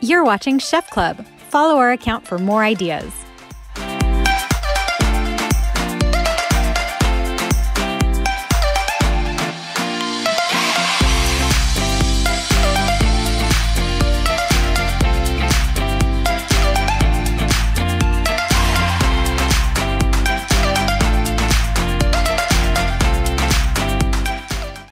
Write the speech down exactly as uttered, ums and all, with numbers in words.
You're watching Chef Club. Follow our account for more ideas.